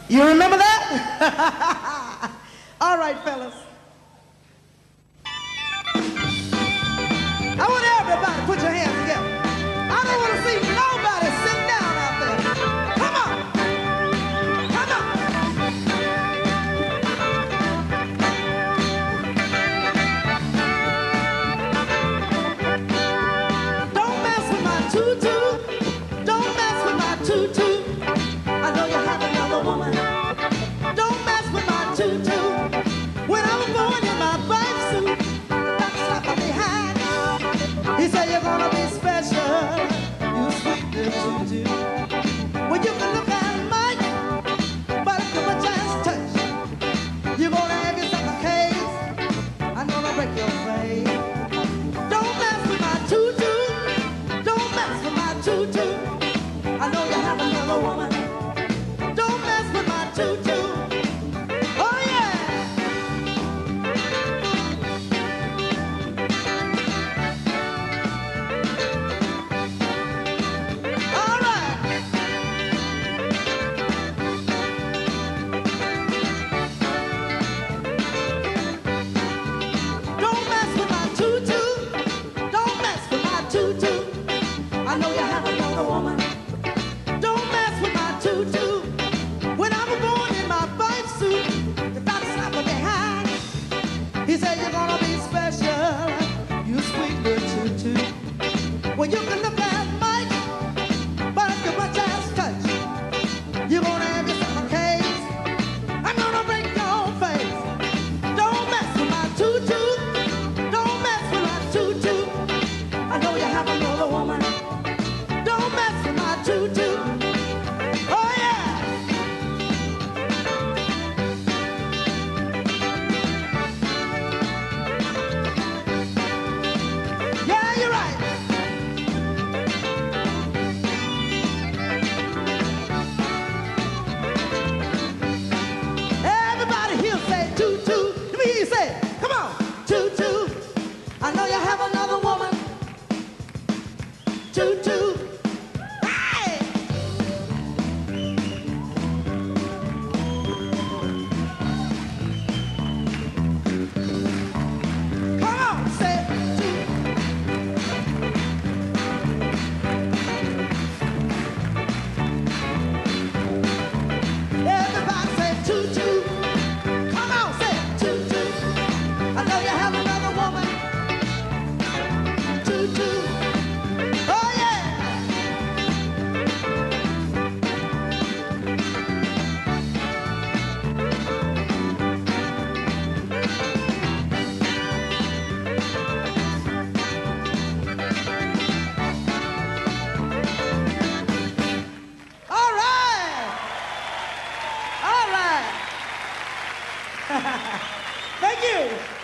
You remember that? All right, fellas. I want everybody to put your hands together. I don't want to see nobody sitting down out there. Come on. Come on. Don't mess with my tutu. Don't mess with my tutu. I know you have another woman. Don't mess with my tutu. When I was born in my bright suit, that's slap me behind. He said you're gonna be special. You sweet little tutu. Well, you can look at Mike, but if you a chance touch, you're gonna have yourself a case. I'm gonna break your face. Don't mess with my tutu. Don't mess with my tutu. I know you have another woman. Don't mess with my tutu. Oh yeah. All right. Don't mess with my tutu. Don't mess with my tutu. I know you have another woman. Don't mess with my tutu. When I was born in my white suit, the doctor slapped me behind. He said you're gonna be special. You sweet little tutu. Well, you can look at Mike, but if you much ass touch, you're gonna have yourself a case. I'm gonna break your face. Don't mess with my tutu. Don't mess with my tutu. I know you have another woman. Don't mess with my tutu. Oh yeah. Yeah, you're right. Everybody here say tutu. Let me hear you say it. Come on. Tutu. I know you have another woman. Tutu. Hey! Come on, say it. Everybody say tutu. Come on, say it. Tutu. I know you have another woman. Tutu. Oh yeah. All right. All right. Thank you.